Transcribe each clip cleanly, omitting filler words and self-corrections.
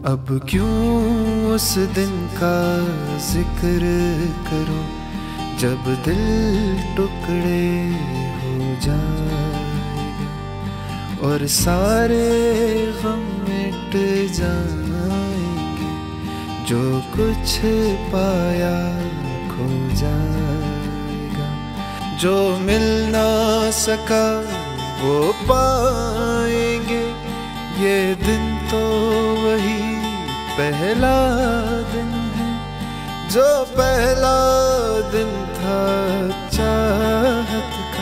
अब क्यों उस दिन का जिक्र करूं जब दिल टुकड़े हो जाएगा और सारे गम मिट जाएंगे, जो कुछ पाया खो जाएगा, जो मिल ना सका वो पाएंगे। ये दिन तो वही पहला दिन है जो पहला दिन था चाहत का।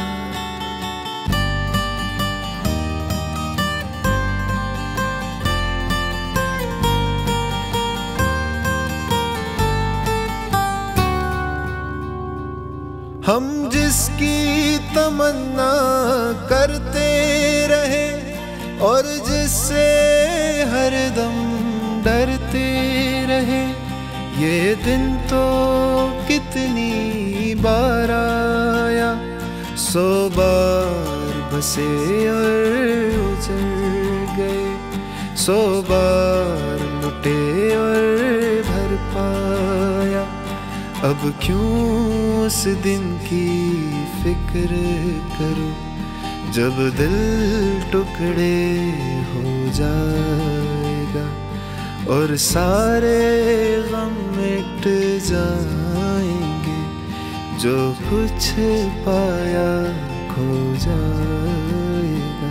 हम जिसकी तमन्ना करते रहे और जिससे हरदम डरते रहे, ये दिन तो कितनी बार आया, 100 बार बसे और उजड़ गए, 100 बार लुटे और भर पाया। अब क्यों उस दिन की फिक्र करूं जब दिल टुकड़े हो जाएगा और सारे गम मिट जाएंगे, जो कुछ पाया खो जाएगा।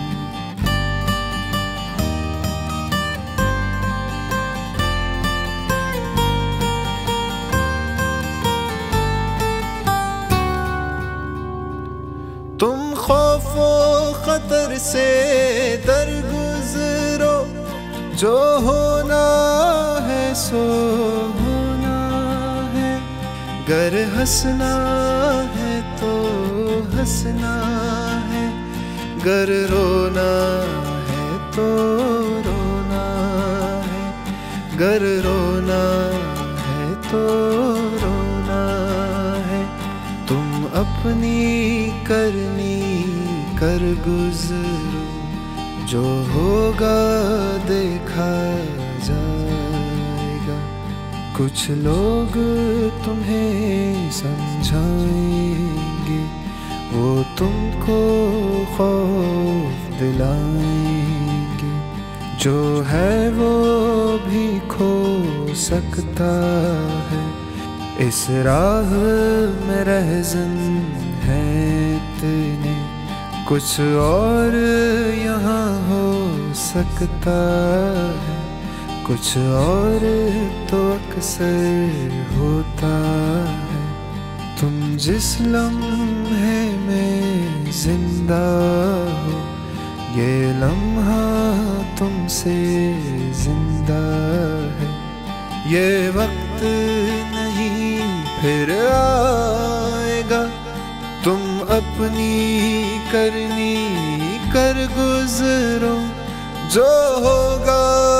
तुम खौफो खतर से दर गुजरो, जो होना है सो होना है, गर हंसना है तो हंसना है, गर रोना है तो रोना है, गर रोना है तो रोना है। तुम अपनी करनी कर गुजरो, जो होगा देखा जाएगा। कुछ लोग तुम्हें समझाएंगे, वो तुमको खौफ दिलाएंगे, जो है वो भी खो सकता है। इस राह में रहज़न है इतने, कुछ और यहाँ हो सकता है, कुछ और तो अक्सर होता है। तुम जिस लम्हे में जिंदा हो, ये लम्हा तुमसे जिंदा है। ये वक्त नहीं फिर आएगा, तुम अपनी करनी कर गुजरो, जो होगा